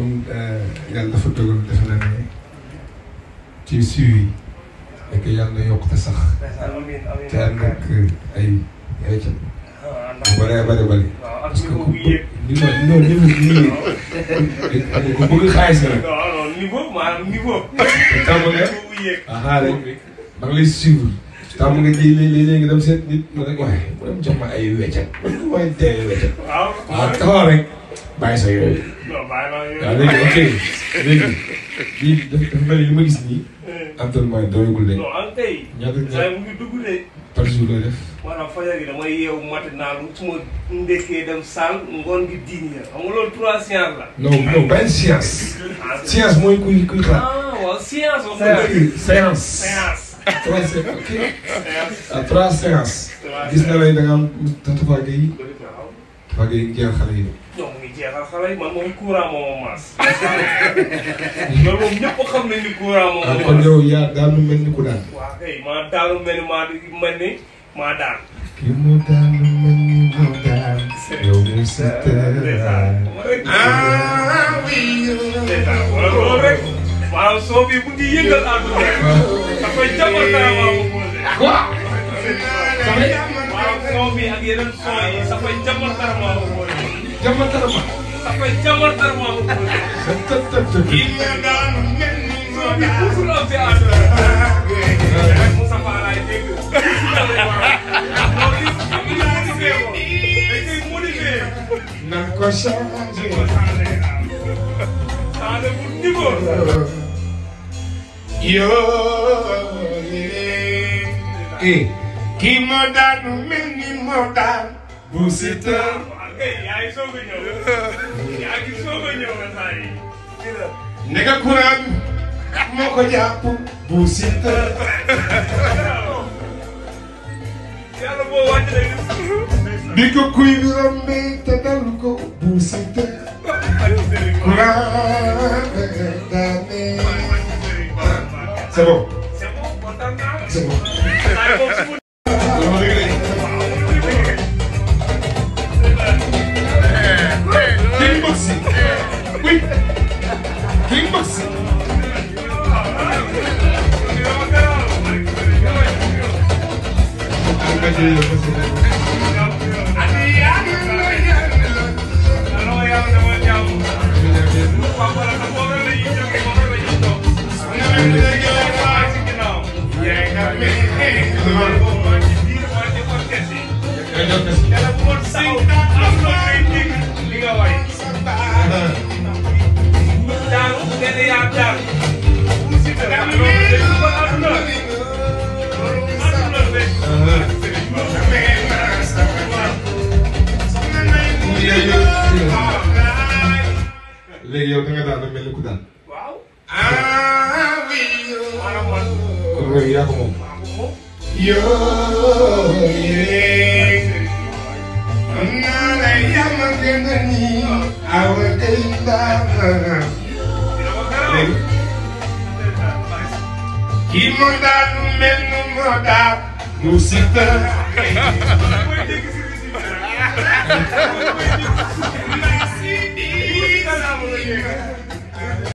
comme yàlla dafa dogal defe naa ne ci suivi et que yàlla na yokk te sax te ànd ak ay ca bu bëree bëri parce que ku ku bëgg xaalis nga nag. non niveau maanaam niveau. tàmm nga rek maa ngi lay suivre tàmm nga ji léegi dem seet nit ma rek waaye mu dem jox ma ay weccat mooy teel weccat. waaw taxaw rek bàyyi sa yooyu. waaw léegi ok léegi lii dafa mel ni li ma gis nii entraînement doyagul de. non en tey. ñaata mu ngi dugg de. par jour lay def. maanaam fajar gi damay yeewu matinaalu su ma ndekkee dem salle ngoon gi diin ya xam nga loolu 3 séances la. non benn science. science mooy kuy xalaat. waaw science. séance. trois séances. gis na lay da nga am Tafa Gueye. Tafa Gueye ngi jeexal xale yi. non mu ngi jeexal xale yi man moom courant moo ma maas. loolu moom ñëpp xam nañ ni courant moo ma maas. kon yow yaa daanu mel ni ku daan. waaw kay maa daanu mel ni maa daan. kii mu daanu mel ni moo daan. yow muy loolu rek maanaam soo bi bu ngi yëngal àdduna dafay jamono dara maa ko posé. maanaam soo bi ak yeneen soo yi dafay jamono dara maa ko posé. dafay jamono dara maa ko posé. kii mu daanu mel ni moo daan. soo bi puusul am si àdduna. rek Moussa Fall laay dégg. loolu li motivé ko dañ koy motivé. nan ko changé. Kii moo daanu mel ni moo daan. bu Siteu. yaa ngi soog a ñëw. yaa ngi soog a ñëw saa yi. nega courant moo ko jàpp. bu Siteu. yàlla boo wàcc rek. bi ko kuy bi rombee te dalu ko. bu Siteu. C'est bon. C'est bon. Kickboxing. Oui. Kickboxing. léegi yow da nga daan mel ni ku daan. waaw. kon mooy yaa ko moom. kii moo daan mel ni moo daan. bu Siteu.